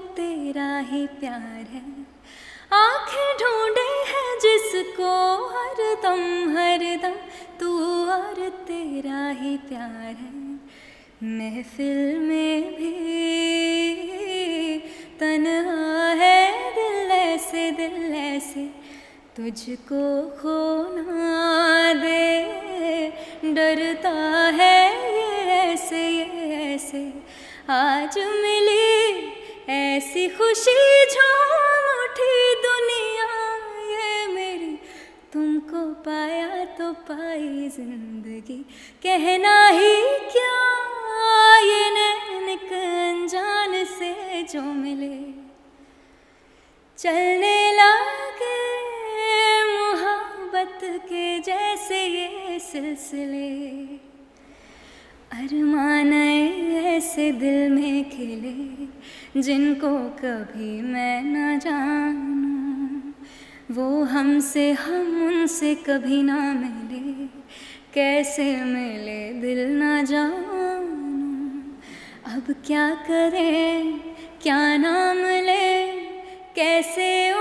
तेरा ही प्यार है। आंखें ढूंढे है जिसको हरदम हरदम, तू और तेरा ही प्यार है। महफिल में भी तन्हा है दिल ऐसे तुझको खो ना दे। डरता है ये ऐसे आज मिली ऐसी खुशी झूम उठी दुनिया ये मेरी। तुमको पाया तो पाई जिंदगी, कहना ही क्या ये नैनिक अनजान से जो मिले। चलने लगे मोहब्बत के जैसे ये सिलसिले, अरमान ऐसे दिल में खिले जिनको कभी मैं न जानूं। वो हमसे हम उनसे कभी ना मिले, कैसे मिले दिल न जानूं। अब क्या करें क्या नाम ले, कैसे